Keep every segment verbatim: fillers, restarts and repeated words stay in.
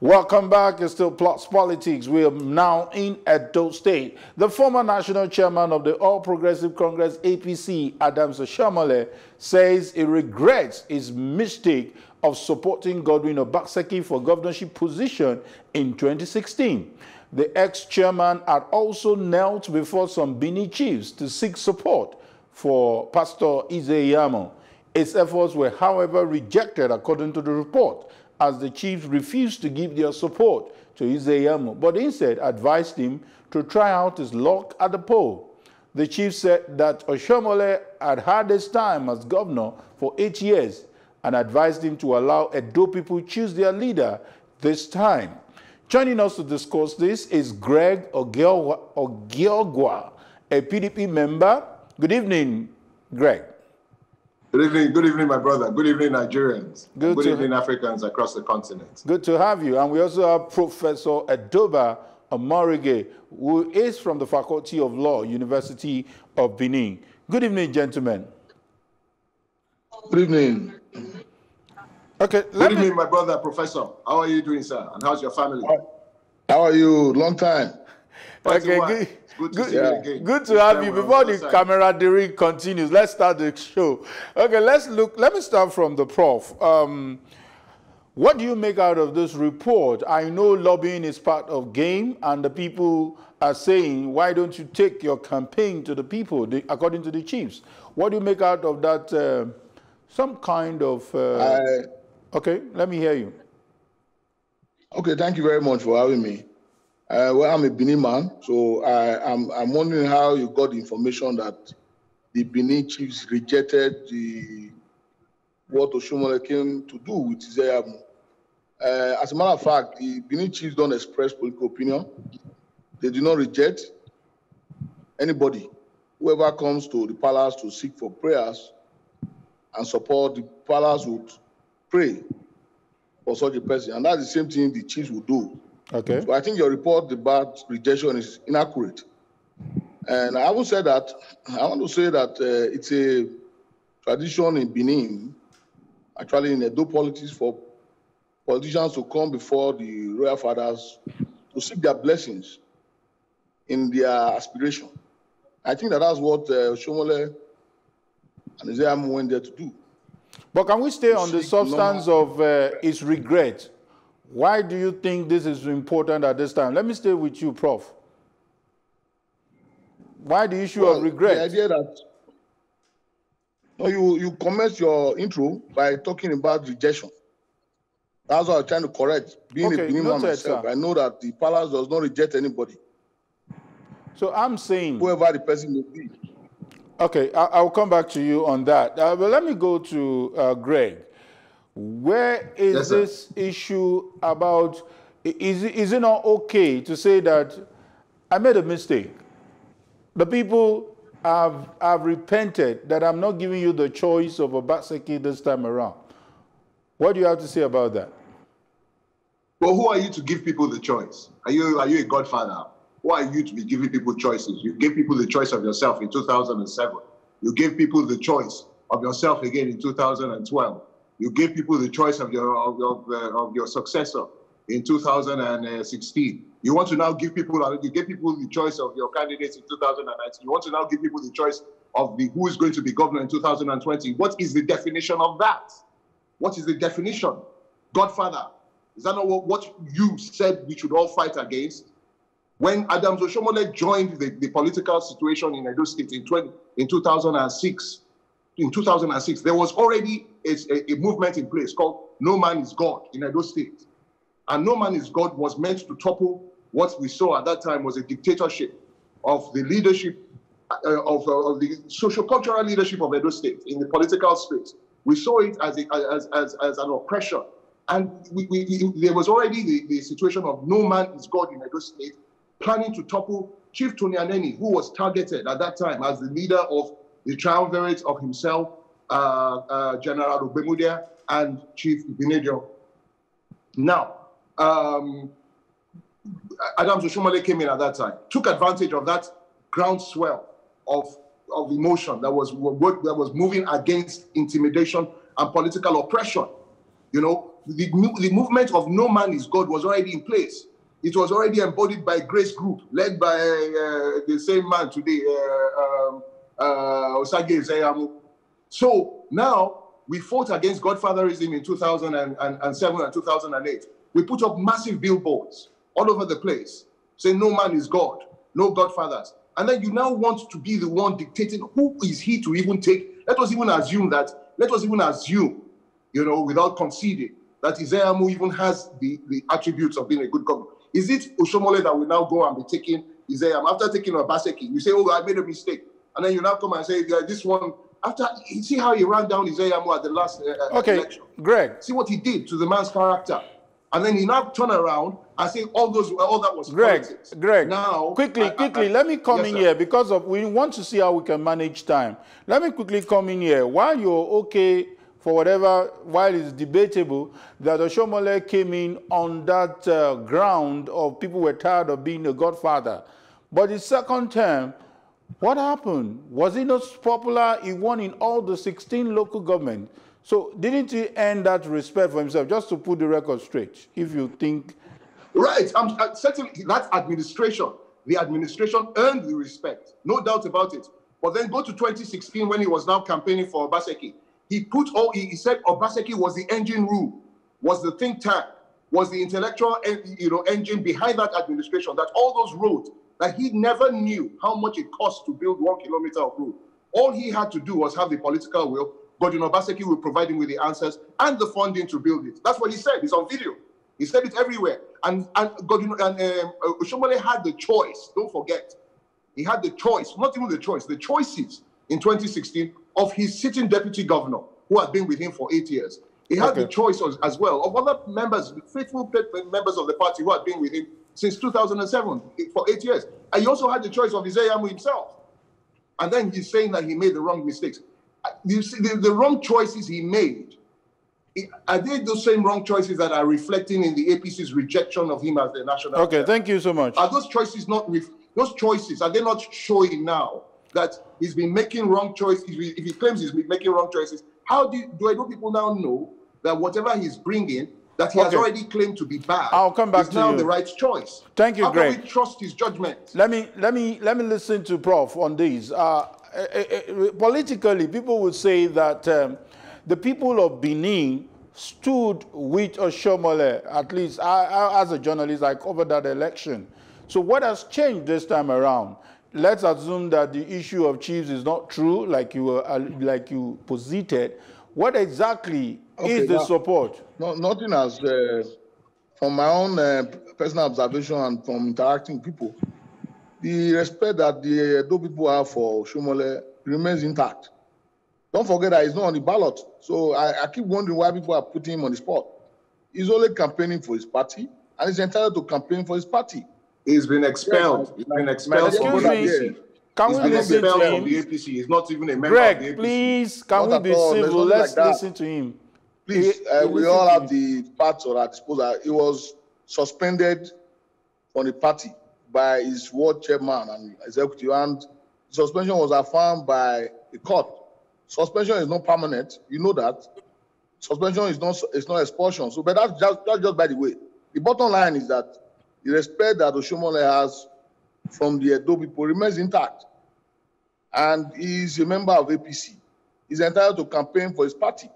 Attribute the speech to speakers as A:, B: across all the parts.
A: Welcome back. It's still Plots Politics. We are now in Edo State. The former national chairman of the All Progressive Congress, A P C, Adams Oshiomhole, says he regrets his mistake of supporting Godwin Obaseki for governorship position in twenty sixteen. The ex-chairman had also knelt before some Benin chiefs to seek support for Pastor Ize-Iyamu. His efforts were, however, rejected according to the report, as the chiefs refused to give their support to Ize-Iyamu, but instead advised him to try out his luck at the poll. The chief said that Oshiomhole had had his time as governor for eight years and advised him to allow Edo people choose their leader this time. Joining us to discuss this is Greg Ogiogwa, a P D P member. Good evening, Greg.
B: Good evening, good evening, my brother. Good evening, Nigerians.
A: Good,
B: good evening, Africans across the continent.
A: Good to have you. And we also have Professor Edoba Omorige, who is from the Faculty of Law, University of Benin. Good evening, gentlemen.
C: Good evening.
A: Okay.
B: Good evening, me... my brother, Professor. How are you doing, sir? And how's your family?
C: How are you? Long time.
A: Okay, good.
B: Good to
A: good,
B: see you again.
A: Good to this have you. Before the camaraderie continues, let's start the show. Okay, let's look. Let me start from the prof. Um, what do you make out of this report? I know lobbying is part of game, and the people are saying, why don't you take your campaign to the people, the, according to the chiefs? What do you make out of that? Uh, some kind of... Uh,
C: I,
A: okay, let me hear you.
C: Okay, thank you very much for having me. Uh, well, I'm a Benin man, so I, I'm, I'm wondering how you got the information that the Benin chiefs rejected the what Oshiomhole came to do with Ize-Iyamu. Uh, as a matter of fact, the Benin chiefs don't express political opinion. They do not reject anybody. Whoever comes to the palace to seek for prayers and support, the palace would pray for such a person. And that's the same thing the chiefs would do.
A: Okay.
C: So I think your report about rejection is inaccurate. And I will say that, I want to say that uh, it's a tradition in Benin, actually in Edo politics, for politicians to come before the royal fathers to seek their blessings in their aspiration. I think that that's what uh, Oshiomhole and Ize-Iyamu went there to do.
A: But can we stay on the substance of uh, his regret? Why do you think this is important at this time? Let me stay with you, Prof. Why the issue well, of regret?
C: The idea that no, you, you commenced your intro by talking about rejection. That's what I was trying to correct. Being
A: okay,
C: a Benin man myself, sir. I know that the palace does not reject anybody.
A: So I'm saying...
C: whoever the person may be.
A: Okay, I, I'll come back to you on that. Uh, but let me go to uh, Greg. Where is yes, this issue about, is, is it not okay to say that I made a mistake? The people have, have repented that I'm not giving you the choice of Obaseki this time around. What do you have to say about that?
B: Well, who are you to give people the choice? Are you, are you a godfather? Who are you to be giving people choices? You gave people the choice of yourself in two thousand seven. You gave people the choice of yourself again in two thousand twelve. You gave people the choice of your of, of, uh, of your successor in two thousand sixteen. You want to now give people you gave people the choice of your candidates in two thousand nineteen. You want to now give people the choice of the who is going to be governor in two thousand twenty. What is the definition of that? What is the definition? Godfather. Is that not what, what you said we should all fight against? When Adams Oshiomhole joined the, the political situation in Edo State in, twenty, in two thousand six, in two thousand six, there was already a, a, a movement in place called No Man is God in Edo State. And No Man is God was meant to topple what we saw at that time was a dictatorship of the leadership, uh, of, uh, of the social-cultural leadership of Edo State in the political space. We saw it as, a, as, as, as an oppression. And we, we, there was already the, the situation of No Man is God in Edo State, planning to topple Chief Tony Aneni, who was targeted at that time as the leader of the triumvirate of himself, uh, uh, General Obemudia, and Chief Ibinejo. Now, um, Adams Oshiomhole came in at that time, took advantage of that groundswell of, of emotion that was, that was moving against intimidation and political oppression, you know, the, the movement of no man is God was already in place. It was already embodied by Grace Group, led by uh, the same man today, uh, um, uh, Ize-Iyamu. So now we fought against Godfatherism in two thousand seven and two thousand eight. We put up massive billboards all over the place, saying no man is God, no Godfathers. And then you now want to be the one dictating who is he to even take. Let us even assume that, let us even assume, you know, without conceding, that Ize-Iyamu even has the, the attributes of being a good governor. Is it Oshiomhole that will now go and be taking Ize-Iyamu? After taking Obaseki, you say, oh, I made a mistake. And then you now come and say, yeah, this one, after, you see how he ran down Ize-Iyamu at the last uh,
A: okay,
B: election?
A: Greg.
B: See what he did to the man's character. And then he now turn around and say all those, all that was
A: Greg,
B: politics.
A: Greg,
B: now,
A: quickly,
B: I,
A: quickly,
B: I, I,
A: let me come
B: yes,
A: in
B: sir.
A: here because of we want to see how we can manage time. Let me quickly come in here. While you're okay for whatever, while it's debatable that Oshiomhole came in on that uh, ground of people were tired of being a godfather. But his second term, what happened? Was he not popular? He won in all the sixteen local governments. So didn't he earn that respect for himself? Just to put the record straight, if you think.
B: Right, I'm, I'm certainly that administration, the administration earned the respect, no doubt about it. But then go to twenty sixteen when he was now campaigning for Obaseki. He put all, he, he said Obaseki was the engine room, was the think tank, was the intellectual you know, engine behind that administration, that all those roads, that he never knew how much it cost to build one kilometer of road. All he had to do was have the political will. Godwin Obaseki will provide him with the answers and the funding to build it. That's what he said. It's on video. He said it everywhere. And, and Godwin and um, Oshiomhole had the choice. Don't forget. He had the choice, not even the choice, the choices in twenty sixteen of his sitting deputy governor, who had been with him for eight years. He had okay. the choice as, as well of other members, faithful members of the party who had been with him since two thousand seven for eight years. And he also had the choice of Ize-Iyamu himself. And then he's saying that he made the wrong mistakes. You see, the, the wrong choices he made, are they those same wrong choices that are reflecting in the A P C's rejection of him as the national
A: Okay,
B: president?
A: Thank you so much.
B: Are those choices not, those choices, are they not showing now that he's been making wrong choices? If he claims he's been making wrong choices, how do, do I know people now know that whatever he's bringing, that he okay. has already claimed to be bad,
A: I'll come back
B: is
A: to
B: now
A: you.
B: the right choice?
A: Thank you,
B: how
A: Greg.
B: How can we trust his judgment?
A: Let me, let me, let me listen to Prof on this. Uh, Uh, uh, politically, people would say that um, the people of Benin stood with Oshiomhole. At least I, I, as a journalist, I covered that election. So what has changed this time around? Let's assume that the issue of chiefs is not true, like you were, uh, like you posited. What exactly okay, is the now, support?
C: No, nothing as uh, from my own uh, personal observation and from interacting with people. The respect that the Edo people have for Oshiomhole remains intact. Don't forget that he's not on the ballot. So I, I keep wondering why people are putting him on the spot. He's only campaigning for his party, and he's entitled to campaign for his party.
B: He's been expelled. He's been expelled from the A P C.
A: Can we listen to him?
B: The A P C. He's not even a member
A: Greg,
B: of the A P C.
A: Please, can
C: not
A: we be civil? Let's
C: like
A: listen to him.
C: Please,
A: he,
C: uh,
A: he
C: we all have the parts at our disposal. He was suspended from the party by his ward chairman and executive, and suspension was affirmed by the court. Suspension is not permanent, you know that. Suspension is not it's not expulsion. So, but that's just, that's just by the way. The bottom line is that the respect that Oshiomhole has from the Edo people remains intact, and he's a member of A P C. He's entitled to campaign for his party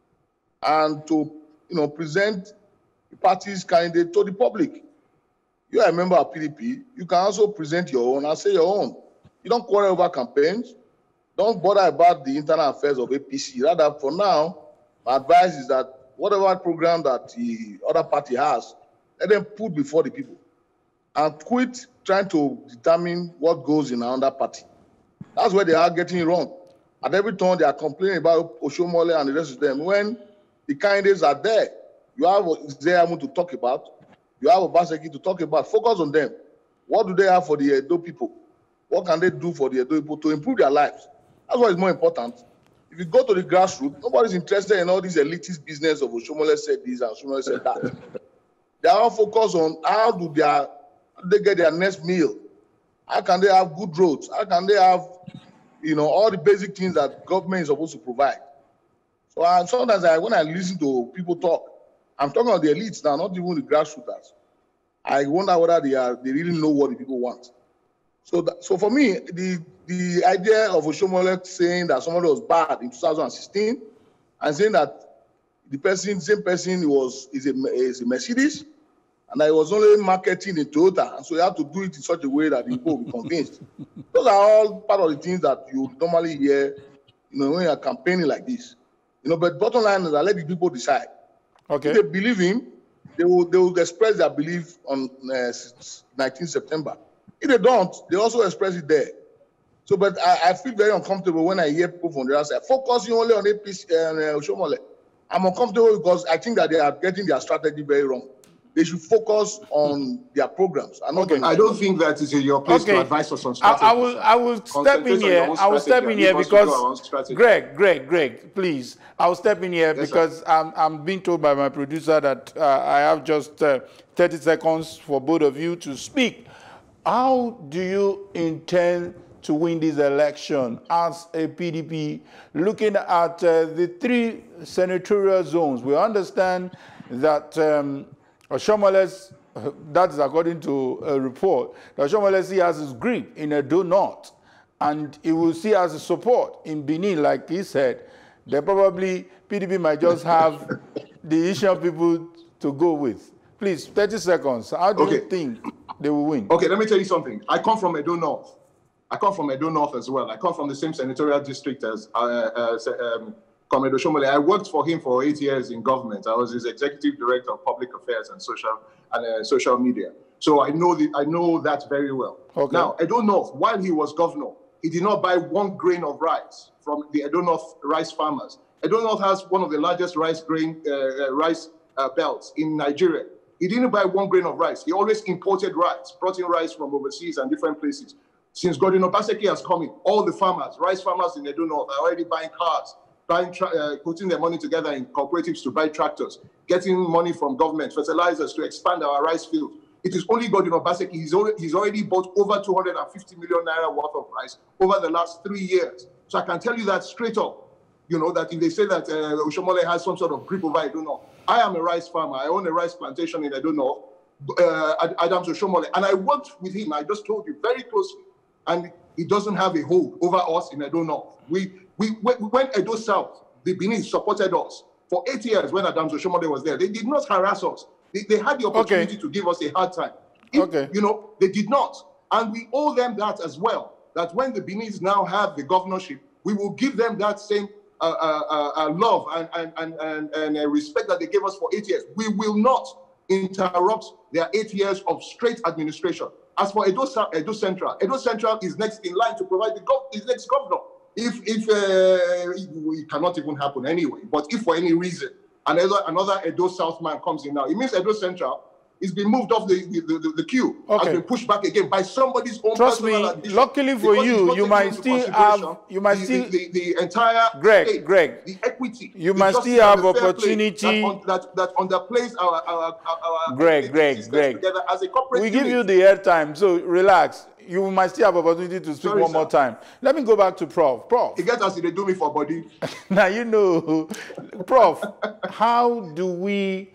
C: and to, you know, present the party's candidate to the public. You are a member of P D P, you can also present your own and say your own. You don't quarrel over campaigns. Don't bother about the internal affairs of A P C. Rather, for now, my advice is that whatever program that the other party has, let them put before the people and quit trying to determine what goes in another party. That's where they are getting it wrong. At every turn, they are complaining about Oshiomhole and the rest of them. When the candidates are there, you have Ize-Iyamu to talk about. You have Obaseki to talk about. Focus on them. What do they have for the Edo people? What can they do for the Edo people to improve their lives? That's what is more important. If you go to the grassroots, nobody's interested in all this elitist business of Oshiomhole said this and Oshiomhole said that. They are all focused on how do they, how do they get their next meal? How can they have good roads? How can they have, you know, all the basic things that government is supposed to provide? So I, sometimes I, when I listen to people talk, I'm talking about the elites now, not even the grassroots. I wonder whether they are they really know what the people want. So, that, so for me, the the idea of Oshiomhole saying that somebody was bad in two thousand sixteen and saying that the person, same person, was is a is a Mercedes, and I was only marketing in Toyota, and so you have to do it in such a way that people will be convinced. Those are all part of the things that you normally hear, you know, when you're campaigning like this. You know, but bottom line is that let the people decide.
A: Okay.
C: If they believe him, they will they will express their belief on uh, nineteenth September. If they don't, they also express it there. So, but I, I feel very uncomfortable when I hear people from the other side focusing only on A P C and uh, Oshiomhole. I'm uncomfortable because I think that they are getting their strategy very wrong. They should focus on their programs. And not
A: okay.
B: I don't think that is your place
A: okay.
B: to advise us on strategy.
A: I, I will, I will step in here. I will step in here because Greg, Greg, Greg, please. I will step in here yes, because I'm, I'm being told by my producer that uh, I have just uh, thirty seconds for both of you to speak. How do you intend to win this election as a P D P, looking at uh, the three senatorial zones? We understand that um, Oshiomhole, uh, that is according to a report, that Oshiomhole has his grip in Edo North, and he will see as a support in Benin, like he said. They probably, P D P might just have the Asian people to go with. Please, thirty seconds. How do okay. you think they will win?
B: Okay, let me tell you something. I come from Edo North. I come from Edo North as well. I come from the same senatorial district as uh, uh, um, Comrade Oshiomhole. I worked for him for eight years in government. I was his executive director of public affairs and social and uh, social media. So I know the, I know that very well. Okay. Now, Edo North, while he was governor, he did not buy one grain of rice from the Edo North rice farmers. Edo North has one of the largest rice grain uh, uh, rice uh, belts in Nigeria. He didn't buy one grain of rice. He always imported rice, brought in rice from overseas and different places. Since Godwin Obaseki has come in, all the farmers, rice farmers in Edo North, are already buying cars, buying uh, putting their money together in cooperatives to buy tractors, getting money from government, fertilizers to expand our rice field. It is only Godwin Obaseki. He's already, he's already bought over two hundred fifty million naira worth of rice over the last three years. So I can tell you that straight up, you know, that if they say that uh, Oshiomhole has some sort of grip over Edo North, I am a rice farmer. I own a rice plantation in Edo North, uh, Adams Oshiomhole, and I worked with him, I just told you, very closely. And he doesn't have a hold over us in Edo North. We, we, when Edo South, the Benin supported us for eight years when Adams Oshiomhole was there. They did not harass us. They, they had the opportunity okay. to give us a hard time. If, okay. You know, they did not. And we owe them that as well, that when the Benin's now have the governorship, we will give them that same uh, uh, uh, love and, and, and, and, and uh, respect that they gave us for eight years. We will not interrupt their eight years of straight administration. As for Edo, Edo Central, Edo Central is next in line to provide the gov his next governor. If if uh, it, it cannot even happen anyway, but if for any reason another another Edo South man comes in now, it means Edo Central is being moved off the the, the, the queue, okay. has been pushed back again by somebody's own.
A: Trust me, addition. Luckily for you, you might still have you might
B: the,
A: still
B: the, the, the entire
A: Greg,
B: state,
A: Greg,
B: the equity.
A: You
B: the
A: might still have opportunity
B: that, un, that that underplays our our, our
A: Greg, Greg, Greg.
B: Together as a corporate
A: we
B: unit.
A: give you the airtime, so relax. You might still have opportunity to speak Sorry, one sir. more time. Let me go back to Prof. Prof.
B: You get us, they do me for body.
A: Now you know, Prof. How do we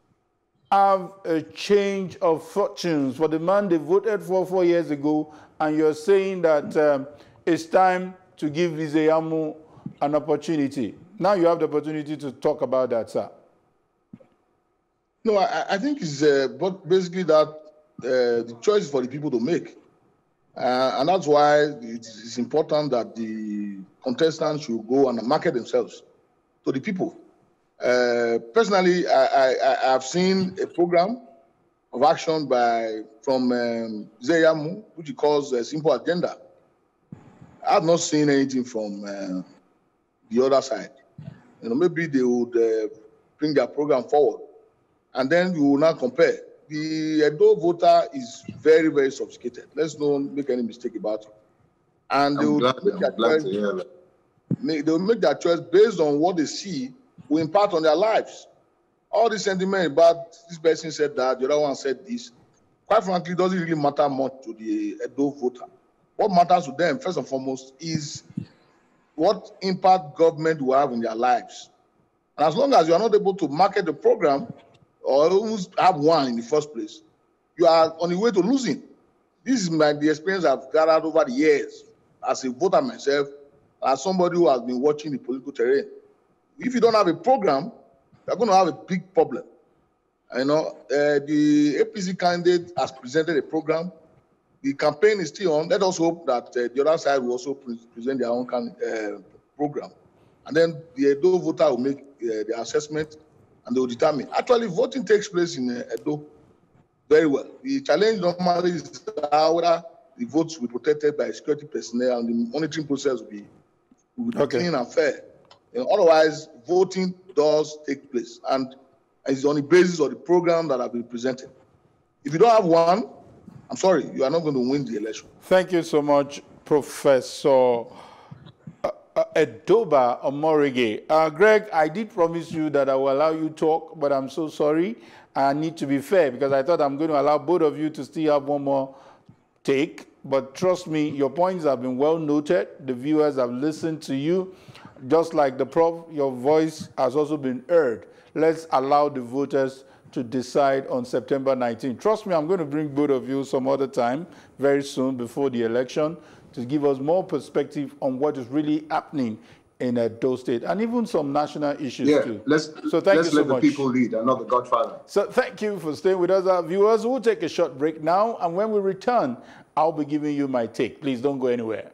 A: have a change of fortunes for the man they voted for four years ago, and you're saying that um, it's time to give Ize-Iyamu an opportunity? Now you have the opportunity to talk about that, sir.
C: No, I, I think it's uh, but basically that uh, the choice is for the people to make. Uh, and that's why it's, it's important that the contestants should go and market themselves to the people. Uh, personally, I, I, I have seen a program of action by from um, Ize-Iyamu, which he calls a simple agenda. I have not seen anything from uh, the other side. You know, maybe they would uh, bring their program forward, and then you will now compare. The Edo voter is very, very sophisticated. Let's not make any mistake about it. And they will, make their choice, make, they will make their choice based on what they see will impact on their lives. All the sentiment about this person said that, the other one said this, quite frankly, doesn't really matter much to the Edo voter. What matters to them, first and foremost, is what impact government will have in their lives. And as long as you are not able to market the program, or almost have one in the first place, you are on the way to losing. This is my the experience I've gathered over the years as a voter myself, as somebody who has been watching the political terrain. If you don't have a program, you're going to have a big problem. You know, uh, the A P C candidate has presented a program. The campaign is still on. Let us hope that uh, the other side will also pre present their own can, uh, program. And then the Edo voter will make uh, the assessment and they will determine. Actually, voting takes place in uh, Edo very well. The challenge normally is how whether the votes will be protected by security personnel and the monitoring process will be, will be okay. clean and fair. You know, otherwise, voting does take place. And it's on the basis of the program that have been presented. If you don't have one, I'm sorry, you are not going to win the election.
A: Thank you so much, Professor uh, uh, Edoba Omorige. Uh, Greg, I did promise you that I will allow you to talk, but I'm so sorry. I need to be fair because I thought I'm going to allow both of you to still have one more take. But trust me, your points have been well noted. The viewers have listened to you. Just like the prof, your voice has also been heard. Let's allow the voters to decide on September nineteenth. Trust me, I'm going to bring both of you some other time, very soon before the election, to give us more perspective on what is really happening in Edo State, and even some national issues
B: yeah,
A: too.
B: Let's,
A: so thank
B: let's
A: you so
B: let
A: much.
B: the people lead and not the Godfather.
A: So thank you for staying with us, our viewers. We'll take a short break now, and when we return, I'll be giving you my take. Please don't go anywhere.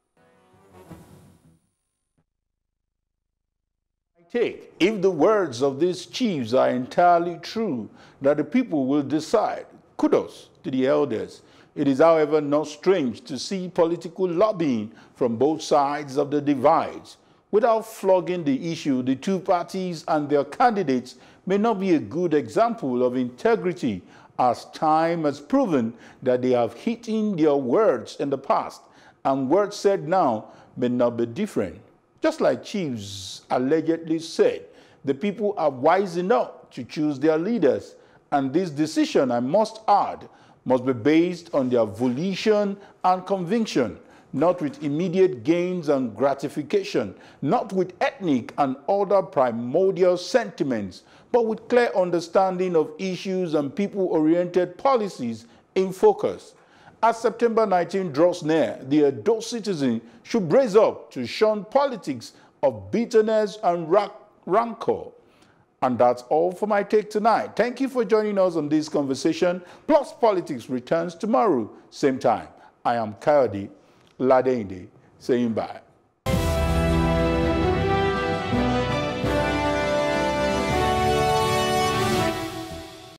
A: Take. If the words of these chiefs are entirely true, that the people will decide, kudos to the elders. It is, however, not strange to see political lobbying from both sides of the divides. Without flogging the issue, the two parties and their candidates may not be a good example of integrity, as time has proven that they have hidden their words in the past, and words said now may not be different. Just like chiefs allegedly said, the people are wise enough to choose their leaders, and this decision, I must add, must be based on their volition and conviction, not with immediate gains and gratification, not with ethnic and other primordial sentiments, but with clear understanding of issues and people-oriented policies in focus. As September nineteenth draws near, the Edo citizen should brace up to shun politics of bitterness and rancor. And that's all for my take tonight. Thank you for joining us on this conversation. Plus Politics returns tomorrow, same time. I am Kayode, Ladeinde, saying bye.